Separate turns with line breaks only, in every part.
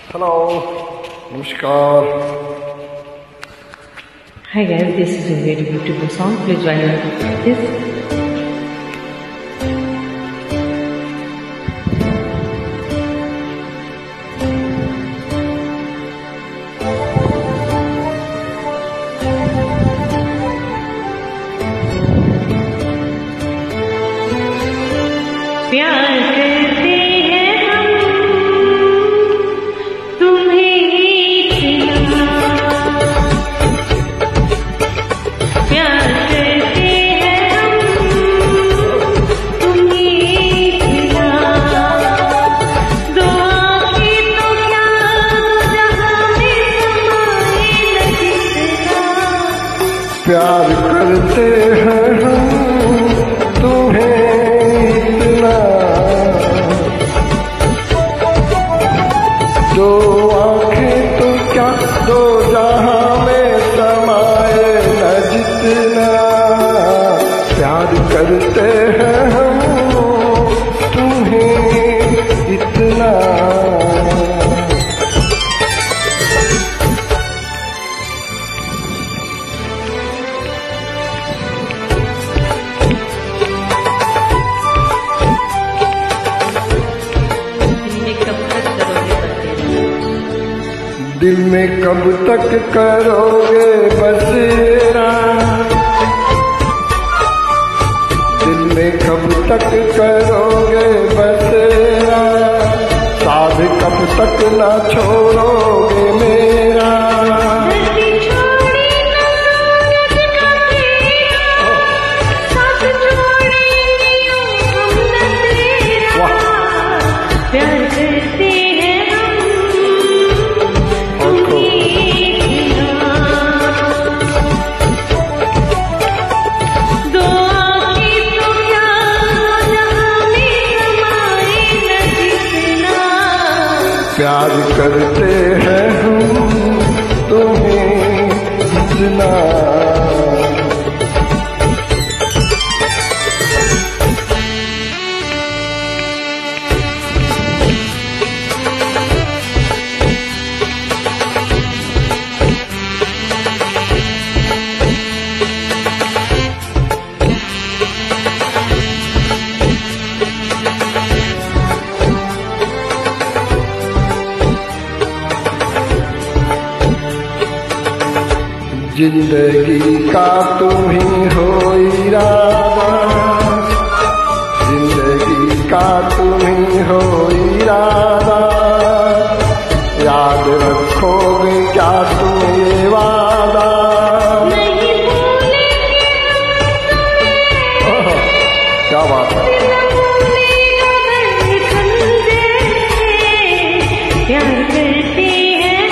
Hello, namaskar.
Hi guys, this is a very beautiful song. Please join this.
प्यार करते हैं हम तुम्हें इतना, प्यार करते हैं हम तुम्हें इतना, दो आँखें तो क्या जहाँ में समाए न जितना,
प्यार करते हैं हम तुम्हें इतना, दो आँखें तो क्या दो जहाँ में समाए न जितना, प्यार करते हैं हम तुम्हें इतना। दिल में कब तक करोगे बसेरा, दिल में कब तक करोगे बसेरा, साथ कब तक ना छोड़ोगे मेरा। प्यार करते हैं हम तुम्हें इतना। जिंदगी का तुम ही हो इरादा, जिंदगी का तुम ही हो इरादा, याद रखोगे क्या तुम ये वादा।
नहीं
क्या बात है।
प्यार करते हैं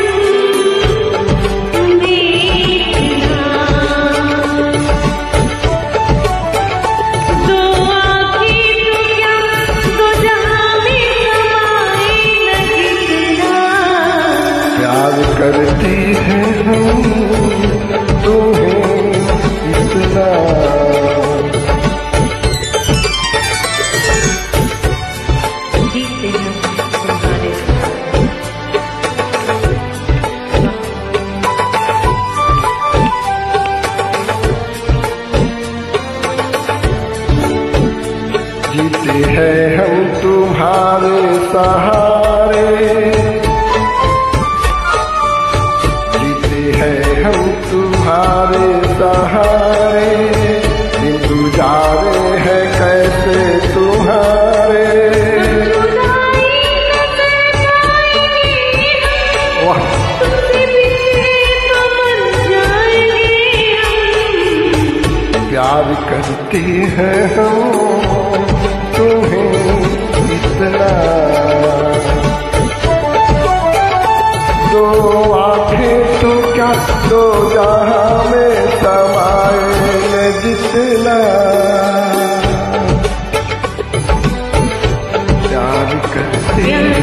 करती है हम तुम्हें इतना।
जीते हैं तुम्हारे
जीते हैं हम तुम्हारे सहारे, हम तुम्हारे सहारे, दिन गुजारे हैं कैसे तुम्हारे। प्यार करती हैं हम तुम्हें इतना, दो आँखें तो क्या दो जहाँ में समाए जितना, प्यार करते हैं।